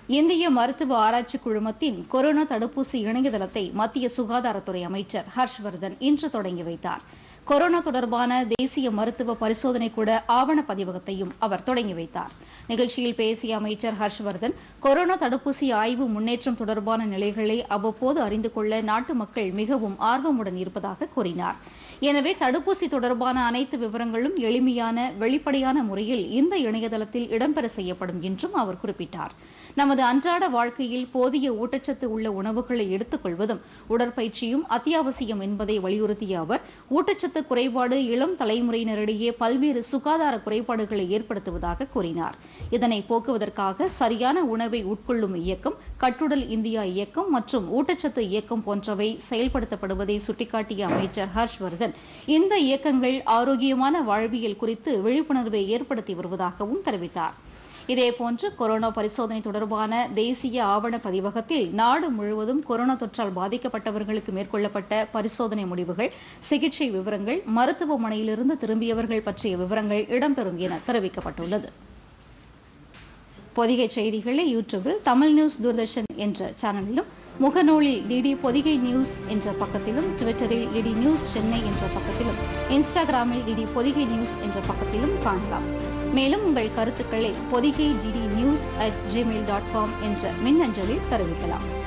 இந்திய மருத்துவ ஆராய்ச்சி குழுமத்தின் கொரோனா தடுப்பூசி இணையதளத்தை மத்திய சுகாதாரத்துறை அமைச்சர் ஹர்ஷ்வர்தன் இன்று தொடங்கி வைத்தார். கொரோனா தொடர்பான தேசிய மருத்துவ பரிசோதனை கூட ஆவண பதிவகத்தையும் அவர் தொடங்கி வைத்தார். நிகழ்ச்சியில் பேசிய அமைச்சர் ஹர்ஷ்வர்தன் கொரோனா தடுப்பூசி ஆய்வு முன்னேற்றம் தொடர்பான நிலைகளை அவ்வப்போது அறிந்து கொள்ள நாட்டு மக்கள் மிகவும் ஆர்வமுடன் இருப்பதாக கூறினார். எனவே தடுப்பூசி தொடர்பான அனைத்து விவரங்களும் எளிமையான வெளிப்படையான முறையில் இந்த இணையதளத்தில் இடம்பெற செய்யப்படும் என்றும் அவர் குறிப்பிட்டார். நமது அன்றாட வாழ்க்கையில் போதிய ஊட்டச்சத்து உள்ள உணவுகளை எடுத்துக் கொள்வதும் உடற்பயிற்சியும் அத்தியாவசியம் என்பதை வலியுறுத்திய அவர் ஊட்டச்சத்து குறைபாடு இளம் தலைமுறையினரிடையே பல்வேறு சுகாதார குறைபாடுகளை ஏற்படுத்துவதாக கூறினார். இதனை போக்குவதற்காக சரியான உணவை உட்கொள்ளும் இயக்கம், கட்டுடல் இந்தியா இயக்கம் மற்றும் ஊட்டச்சத்து இயக்கம் போன்றவை செயல்படுத்தப்படுவதை சுட்டிக்காட்டிய அமைச்சர் ஹர்ஷ்வர்தன் இந்த இயக்கங்கள் ஆரோக்கியமான வாழ்வியல் குறித்து விழிப்புணர்வை ஏற்படுத்தி வருவதாகவும் தெரிவித்தார். இதேபோன்று கொரோனா பரிசோதனை தொடர்பான தேசிய ஆவண பதிவகத்தில் நாடு முழுவதும் கொரோனா தொற்றால் பாதிக்கப்பட்டவர்களுக்கு மேற்கொள்ளப்பட்ட பரிசோதனை முடிவுகள், சிகிச்சை விவரங்கள், மருத்துவமனையிலிருந்து திரும்பியவர்கள் பற்றிய விவரங்கள் இடம்பெறும் என தெரிவிக்கப்பட்டுள்ளது. பொதிகை செய்திகளை யூடியூபில் தமிழ் நியூஸ் தூர்தர்ஷன் என்ற சேனலிலும், முகநூலில் டிடி பொதிகை நியூஸ் என்ற பக்கத்திலும், ட்விட்டரில் டிடி நியூஸ் சென்னை என்ற பக்கத்திலும், இன்ஸ்டாகிராமில் டிடி பொதிகை நியூஸ் என்ற பக்கத்திலும் காணலாம். மேலும் உங்கள் கருத்துக்களை பொதிகை gmail.com என்ற மின்னஞ்சலில் தெரிவிக்கலாம்.